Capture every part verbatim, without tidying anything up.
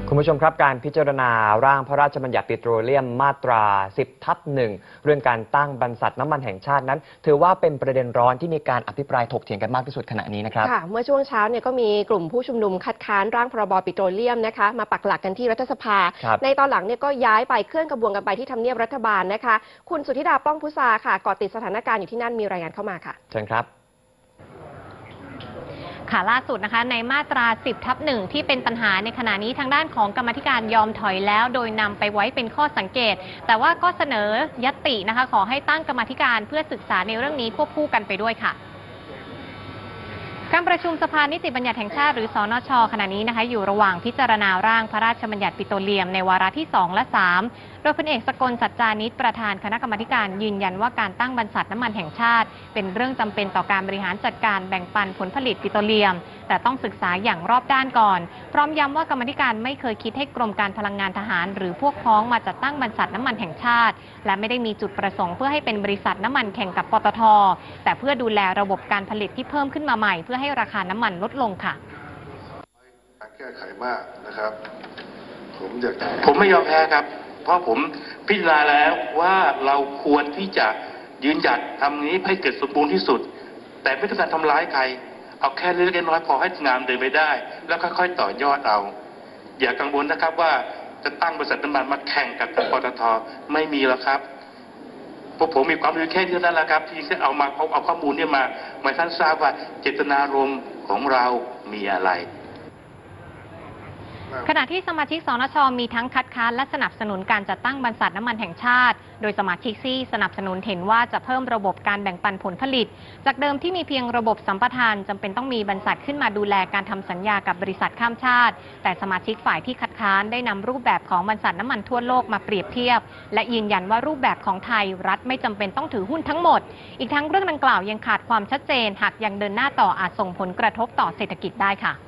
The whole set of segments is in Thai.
คุณผู้ชมครับการพิจารณาร่างพระราชบัญญัติปิโตรเลียมมาตรา สิบ ทับ หนึ่ง เรื่องการตั้งบรรษัทน้ำมันแห่งชาตินั้นถือว่าเป็นประเด็นร้อนที่มีการอภิปรายถกเถียงกันมากที่สุดขณะนี้นะครับค่ะเมื่อช่วงเช้าเนี่ยก็มีกลุ่มผู้ชุมนุมคัดค้านร่างพรบปิโตรเลียมนะคะมาปักหลักกันที่รัฐสภาในตอนหลังเนี่ยก็ย้ายไปเคลื่อนกระบวนกันไปที่ทำเนียบรัฐบาลนะคะคุณสุธิดาป้องพุษาค่ะเกาะติดสถานการณ์อยู่ที่นั่นมีรายงานเข้ามาค่ะเชิญครับค่ะล่าสุดนะคะในมาตรา สิบ ทับ หนึ่ง ที่เป็นปัญหาในขณะนี้ทางด้านของกรรมธิการยอมถอยแล้วโดยนำไปไว้เป็นข้อสังเกตแต่ว่าก็เสนอญัตตินะคะขอให้ตั้งกรรมธิการเพื่อศึกษาในเรื่องนี้ควบคู่กันไปด้วยค่ะการประชุมสภานิติบัญญัติแห่งชาติหรือสนช.ขณะนี้นะคะอยู่ระหว่างพิจารณาร่างพระราชบัญญัติปิโตรเลียมในวาระที่สองและสามโดยพลเอกสกลสัจจานิชประธานคณะกรรมการยืนยันว่าการตั้งบรรษัทน้ำมันแห่งชาติเป็นเรื่องจำเป็นต่อการบริหารจัดการแบ่งปันผลผลิตปิโตรเลียมแต่ต้องศึกษาอย่างรอบด้านก่อนพร้อมย้ำว่ากรรมการไม่เคยคิดให้กรมการพลังงานทหารหรือพวกพ้องมาจัดตั้งบรรษัทน้ำมันแห่งชาติและไม่ได้มีจุดประสงค์เพื่อให้เป็นบริษัทน้ำมันแข่งกับปตท.แต่เพื่อดูแลระบบการผลิตที่เพิ่มขึ้นมาใหม่เพื่อให้ราคาน้ำมันลดลงค่ะการแก้ไขมากนะครับผมอยากผมไม่ยอมแพ้ครับเพราะผมพิจารณาแล้วว่าเราควรที่จะยืนหยัดทำนี้ให้เกิดสมบูรณ์ที่สุดแต่ไม่ต้องการทำร้ายใครเอาแค่เล็กๆน้อยๆพอให้งานเดินไปได้แล้วค่อยๆต่อยอดเอาอย่ากังวลนะครับว่าจะตั้งบริษัทน้ำมันมาแข่งกับปตท.ไม่มีแล้วครับพวกผมมีความรู้แค่เท่านั้นแหละครับที่จะเอามาเอาข้อมูลนี้มามาท่านทราบว่าเจตนารมณ์ของเรามีอะไรขณะที่สมาชิกสนช.มีทั้งคัดค้านและสนับสนุนการจัดตั้งบรรษัทน้ำมันแห่งชาติโดยสมาชิกที่สนับสนุนเห็นว่าจะเพิ่มระบบการแบ่งปันผลผลิตจากเดิมที่มีเพียงระบบสัมปทานจำเป็นต้องมีบรรษัทขึ้นมาดูแลการทำสัญญากับบริษัทข้ามชาติแต่สมาชิกฝ่ายที่คัดค้านได้นำรูปแบบของบรรษัทน้ำมันทั่วโลกมาเปรียบเทียบและยืนยันว่ารูปแบบของไทยรัฐไม่จำเป็นต้องถือหุ้นทั้งหมดอีกทั้งเรื่องดังกล่าวยังขาดความชัดเจนหากยังเดินหน้าต่ออาจส่งผลกระทบต่อเศรษฐกิจได้ค่ะ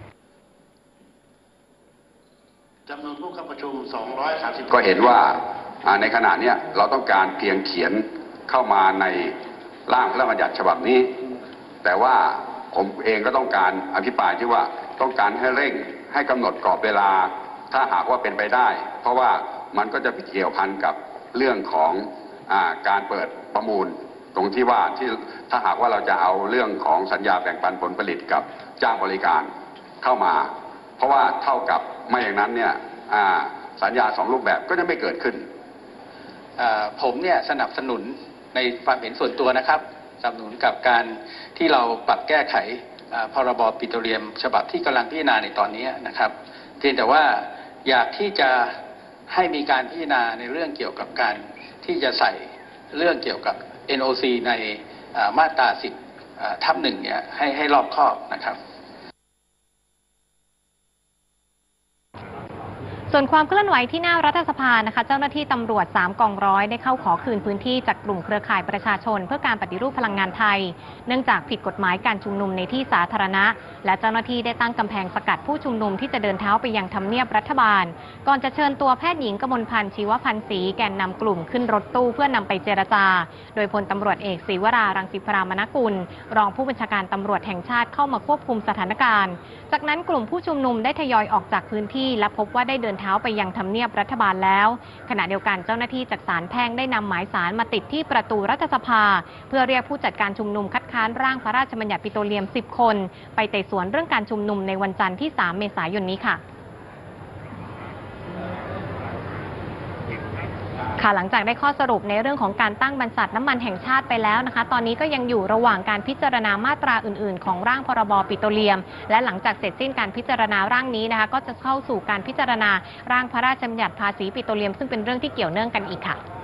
จำนวนผู้เข้าประชุมสองร้อยสามสิบก็เห็นว่าในขณะนี้เราต้องการเพียงเขียนเข้ามาในร่างพระราชบัญญัติฉบับนี้แต่ว่าผมเองก็ต้องการอภิปรายที่ว่าต้องการให้เร่งให้กำหนดกรอบเวลาถ้าหากว่าเป็นไปได้เพราะว่ามันก็จะเกี่ยวพันกับเรื่องของอ่าการเปิดประมูลตรงที่ว่าที่ถ้าหากว่าเราจะเอาเรื่องของสัญญาแบ่งปันผลผลิตกับจ้างบริการเข้ามาเพราะว่าเท่ากับไม่อย่างนั้นเนี่ยสัญญาสองรูปแบบก็จะไม่เกิดขึ้นผมเนี่ยสนับสนุนในความเห็นส่วนตัวนะครับสนับสนุนกับการที่เราปรับแก้ไขพรบปิโตรเลียมฉบับที่กำลังพิจารณาในตอนนี้นะครับเพียงแต่ว่าอยากที่จะให้มีการพิจารณาในเรื่องเกี่ยวกับการที่จะใส่เรื่องเกี่ยวกับ เอ็น โอ ซี ในมาตรา สิบ ทับ หนึ่งเนี่ยให้ให้รอบคอบนะครับส่วนความเคลื่อนไหวที่หน้ารัฐสภานะคะเจ้าหน้าที่ตำรวจสามกองร้อยได้เข้าขอคืนพื้นที่จากกลุ่มเครือข่ายประชาชนเพื่อการปฏิรูปพลังงานไทยเนื่องจากผิดกฎหมายการชุมนุมในที่สาธารณะและเจ้าหน้าที่ได้ตั้งกำแพงสกัดผู้ชุมนุมที่จะเดินเท้าไปยังทำเนียบรัฐบาลก่อนจะเชิญตัวแพทย์หญิงกมลพันธ์ชีวพันธ์ศรีแกนนำกลุ่มขึ้นรถตู้เพื่อนำไปเจรจาโดยพลตำรวจเอกศรีวรารังสิพรามนกุลรองผู้บัญชาการตำรวจแห่งชาติเข้ามาควบคุมสถานการณ์จากนั้นกลุ่มผู้ชุมนุมได้ทยอยออกจากพื้นที่และพบว่าได้เดินเท้าไปยังทำเนียบรัฐบาลแล้วขณะเดียวกันเจ้าหน้าที่จากศาลแพ่งได้นำหมายสารมาติดที่ประตูรัฐสภาเพื่อเรียกผู้จัดการชุมนุมคัดค้านร่างพระราชบัญญัติปิโตรเลียมสิบคนไปไต่สวนเรื่องการชุมนุมในวันจันทร์ที่สามเมษายนนี้ค่ะค่ะหลังจากได้ข้อสรุปในเรื่องของการตั้งบรรษัทน้ำมันแห่งชาติไปแล้วนะคะตอนนี้ก็ยังอยู่ระหว่างการพิจารณามาตราอื่นๆของร่างพรบปิโตรเลียมและหลังจากเสร็จสิ้นการพิจารณาร่างนี้นะคะก็จะเข้าสู่การพิจารณาร่างพระราชบัญญัติภาษีปิโตรเลียมซึ่งเป็นเรื่องที่เกี่ยวเนื่องกันอีกค่ะ